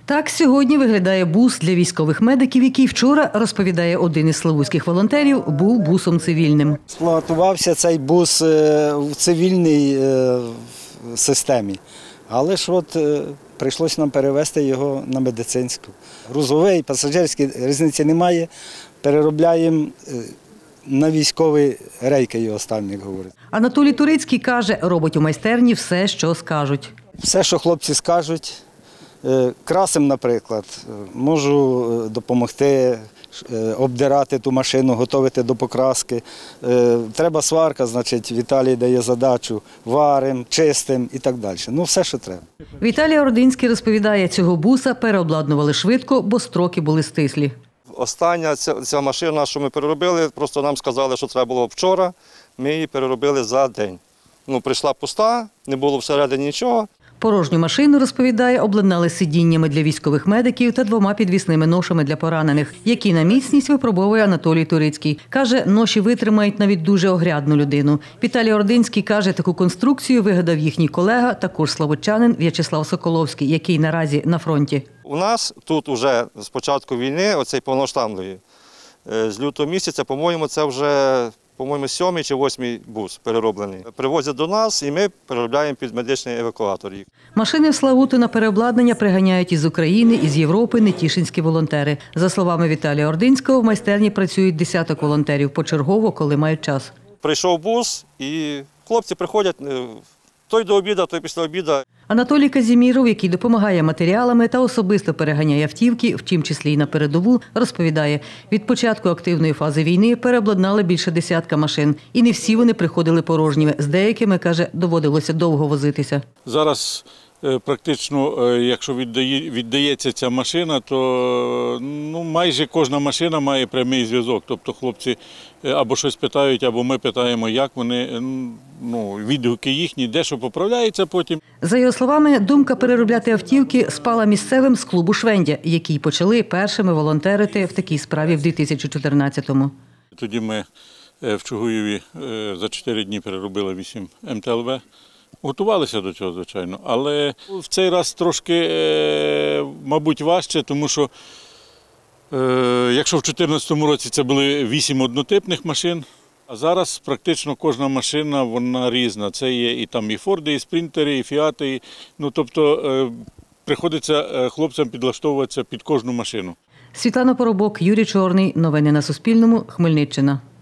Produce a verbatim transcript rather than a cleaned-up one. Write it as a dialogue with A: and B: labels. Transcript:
A: Так сьогодні виглядає бус для військових медиків, який вчора, розповідає один із славутських волонтерів, був бусом цивільним.
B: Експлуатувався цей бус в цивільній системі, але ж от прийшлося нам перевезти його на медицинську. Грузовий, пасажирський, різниці немає, переробляємо на військові рейки, його ставимо, як говорять.
A: Анатолій Турицький каже, робить у майстерні все, що скажуть.
B: Все, що хлопці скажуть. Красим, наприклад, можу допомогти обдирати ту машину, готувати до покраски. Треба сварка, значить, Віталій дає задачу, варим, чистим і так далі. Ну, все, що треба.
A: Віталій Ординський розповідає, цього буса переобладнували швидко, бо строки були стислі.
C: Остання ця, ця машина, що ми переробили, просто нам сказали, що треба було вчора, ми її переробили за день. Ну, прийшла пуста, не було всередині нічого.
A: Порожню машину, розповідає, обладнали сидіннями для військових медиків та двома підвісними ношами для поранених, які на міцність випробовує Анатолій Турицький. Каже, ноші витримають навіть дуже огрядну людину. Віталій Ординський каже, таку конструкцію вигадав їхній колега, також славутчанин В'ячеслав Соколовський, який наразі на фронті.
C: У нас тут вже з початку війни, оцей повноштамної, з лютого місяця, по-моєму, це вже по-моєму, сьомий чи восьмий бус перероблений. Привозять до нас і ми переробляємо під медичний евакуатор.
A: Машини в Славуту на переобладнання приганяють із України, із Європи нетішинські волонтери. За словами Віталія Ординського, в майстерні працюють десяток волонтерів почергово, коли мають час.
C: Прийшов бус і хлопці приходять, той до обіду, той після обіду.
A: Анатолій Казіміров, який допомагає матеріалами та особисто переганяє автівки, в тім числі й на передову, розповідає, від початку активної фази війни переобладнали більше десятка машин. І не всі вони приходили порожніми. З деякими, каже, доводилося довго возитися.
D: Зараз практично, якщо віддає, віддається ця машина, то ну, майже кожна машина має прямий зв'язок. Тобто хлопці або щось питають, або ми питаємо, як вони, ну, відгуки їхні, дещо поправляється потім.
A: За його словами, думка переробляти автівки спала місцевим з клубу «Швендя», які почали першими волонтерити в такій справі в дві тисячі чотирнадцятому.
D: Тоді ми в Чугуєві за чотири дні переробили вісім ем те ел ве. Готувалися до цього, звичайно, але в цей раз трошки, мабуть, важче, тому що якщо в дві тисячі чотирнадцятому році це були вісім однотипних машин, а зараз практично кожна машина, вона різна. Це є і там і Форди, і Спринтери, і Фіати, ну тобто приходиться хлопцям підлаштовуватися під кожну машину.
A: Світлана Поробок, Юрій Чорний. Новини на Суспільному. Хмельниччина.